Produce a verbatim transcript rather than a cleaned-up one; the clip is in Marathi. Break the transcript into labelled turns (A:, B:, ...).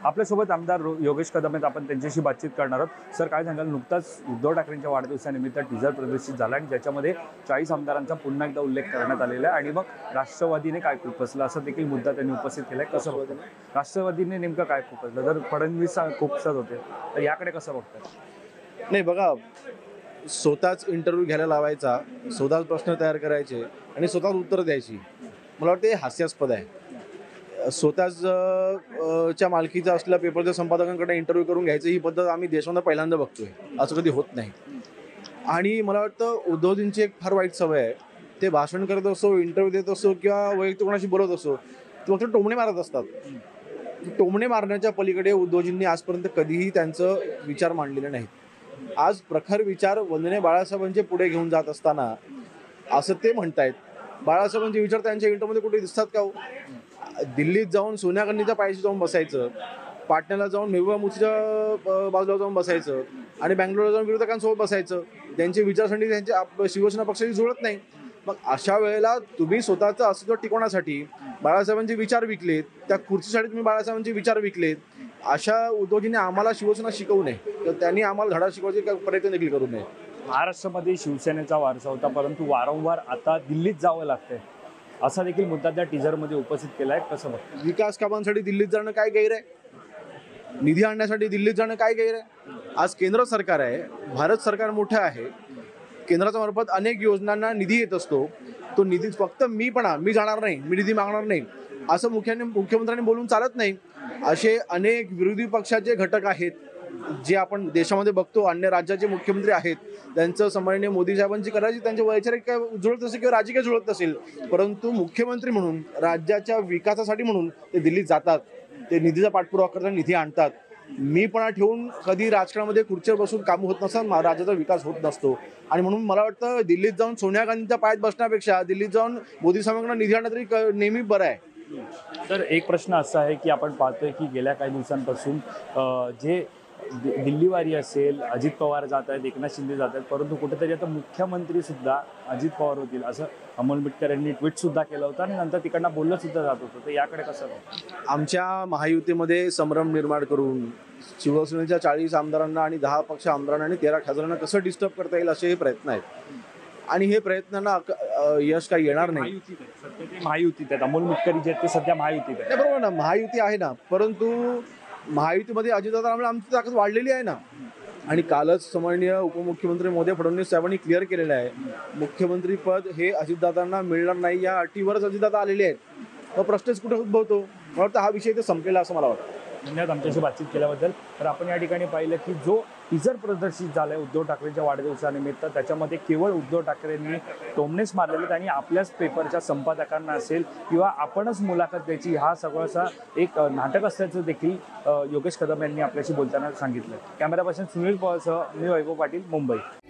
A: आपल्यासोबत आमदार योगेश कदम आहेत, आपण त्यांच्याशी बातचीत करणार आहोत। सर, काय सांगाल, नुकताच उद्धव ठाकरेंच्या वाढदिवसानिमित्त टीजर प्रदर्शित झाला आणि ज्याच्यामध्ये चाळीस आमदारांचा पुन्हा एकदा उल्लेख करण्यात आलेला आहे आणि मग राष्ट्रवादीने काय खुपसलं असा देखील मुद्दा त्यांनी उपस्थित केलाय। कसं बघतं राष्ट्रवादीने नेमकं काय खुपसलं? जर फडणवीस खुपसत होते तर याकडे कसं बघतात?
B: नाही बघा, स्वतःच इंटरव्ह्यू घ्यायला लावायचा, स्वतःच प्रश्न तयार करायचे आणि स्वतःच उत्तर द्यायची, मला वाटतं हे हास्यास्पद आहे। स्वतःच च्या मालकीचा असलेल्या पेपरच्या संपादकांकडे इंटरव्ह्यू करून घ्यायची ही पद्धत आम्ही देशामध्ये पहिल्यांदा बघतोय, असं कधी होत नाही। आणि मला वाटतं उद्धवजींची एक फार वाईट सवय आहे, ते भाषण करत असो, इंटरव्ह्यू देत असो किंवा वैयक्तिक कोणाशी बोलत असो, ते फक्त टोमणे मारत असतात। टोमणे मारण्याच्या पलीकडे उद्धवजींनी आजपर्यंत कधीही त्यांचं विचार मांडलेले नाहीत। आज प्रखर विचार वंदनीय बाळासाहेबांचे पुढे घेऊन जात असताना असं ते म्हणतायत, बाळासाहेबांचे विचार त्यांच्या इंटरव्ह्यूमध्ये कुठे दिसतात का हो? दिल्लीत जाऊन सोनिया गांधीच्या पायाशी जाऊन बसायचं, पाटण्याला जाऊन मेहबूबा मुफ्तीच्या बाजूला जाऊन बसायचं आणि बँगलोरला जाऊन विरोधकांसोबत बसायचं, त्यांची विचारसरणी त्यांच्या शिवसेना पक्षाशी जुळत नाही। मग अशा वेळेला तुम्ही स्वतःचं अस्तित्व टिकवण्यासाठी बाळासाहेबांचे विचार विकलेत, त्या खुर्चीसाठी तुम्ही बाळासाहेबांचे विचार विकलेत। अशा उद्धवजींनी आम्हाला शिवसेना शिकवू नये, तर त्यांनी आम्हाला धडा शिकवायचे प्रयत्न देखील करू नये।
A: महाराष्ट्रामध्ये शिवसेनेचा वारसा होता, परंतु वारंवार आता दिल्लीत जावं लागतंय असा देखील मुद्दा त्या टीजरमध्ये उपस्थित केला आहे। कसं बघ,
B: विकास कामांसाठी दिल्लीत जाणं काय गैर आहे? निधी आणण्यासाठी दिल्लीत जाणं काय गैर आहे? आज केंद्र सरकार आहे, भारत सरकार मोठं आहे, केंद्राच्या मार्फत अनेक योजनांना निधी येत असतो। तो निधी फक्त मी पण मी जाणार नाही, मी निधी मागणार नाही असं मुख्याने मुख्यमंत्र्यांनी बोलून चालत नाही। असे अनेक विरोधी पक्षाचे घटक आहेत जे आपण देशामध्ये बघतो, अन्य राज्याचे मुख्यमंत्री आहेत, त्यांचं समन्वय मोदी साहेबांची करायची, त्यांचे वैचारिक काय जुळत असेल किंवा राजकीय जुळत नसेल, परंतु मुख्यमंत्री म्हणून राज्याच्या विकासासाठी म्हणून ते दिल्लीत जातात, ते निधीचा पाठपुरावा करतात, निधी आणतात। मीपणा ठेवून कधी राजकारणामध्ये खुर्चीवर बसून काम होत नसतं, राज्याचा विकास होत नसतो। आणि म्हणून मला वाटतं दिल्लीत जाऊन सोनिया गांधीच्या पायात बसण्यापेक्षा दिल्लीत जाऊन मोदी साहेबांना निधी आणणं तरी नेहमी बरं आहे।
A: तर एक प्रश्न असा आहे की आपण पाहतोय की गेल्या काही दिवसांपासून जे दिल्लीवारी असेल, अजित पवार जात आहेत, एकनाथ शिंदे जात आहेत, परंतु कुठेतरी आता मुख्यमंत्री सुद्धा अजित पवार होतील असं अमोल मिटकर यांनी ट्विट सुद्धा केलं होतं आणि नंतर तिकडनं बोललं सुद्धा जात होतं। तर याकडे कसं?
B: आमच्या महायुतीमध्ये संभ्रम निर्माण करून शिवसेनेच्या चाळीस आमदारांना आणि दहा पक्ष आमदारांना आणि तेरा खासदारांना कसं डिस्टर्ब करता येईल असे हे प्रयत्न आहेत आणि हे प्रयत्नांना यश काही येणार नाही।
A: महायुतीत आहेत अमोल मिटकरी जे ते सध्या महायुतीत आहे,
B: बरोबर ना, महायुती आहे ना, परंतु महायुतीमध्ये अजितदादांमुळे आमची ताकद वाढलेली आहे ना। आणि कालच सन्माननीय उपमुख्यमंत्री महोदय फडणवीस साहेबांनी क्लिअर केलेलं आहे, मुख्यमंत्री पद हे अजितदादांना मिळणार नाही, या अटीवरच अजितदादा आलेले आहेत। मग प्रश्नच कुठे उद्भवतो? मला वाटतं हा विषय ते संपलेला असं मला वाटतं।
A: धन्यवाद आमच्याशी बातचीत केल्याबद्दल। तर आपण या ठिकाणी पाहिलं की जो टीजर प्रदर्शित झाला आहे उद्धव ठाकरेंच्या वाढदिवसानिमित्त, त्याच्यामध्ये केवळ उद्धव ठाकरेंनी टोमणेच मारलेले आहेत आणि आपल्याच पेपरच्या संपादकांना असेल किंवा आपणच मुलाखत द्यायची, हा सगळासा एक नाटक असल्याचं देखील योगेश कदम यांनी आपल्याशी बोलताना सांगितलं। कॅमेरा पर्सन सुनील पवारसह मी वैभव पाटील, मुंबई।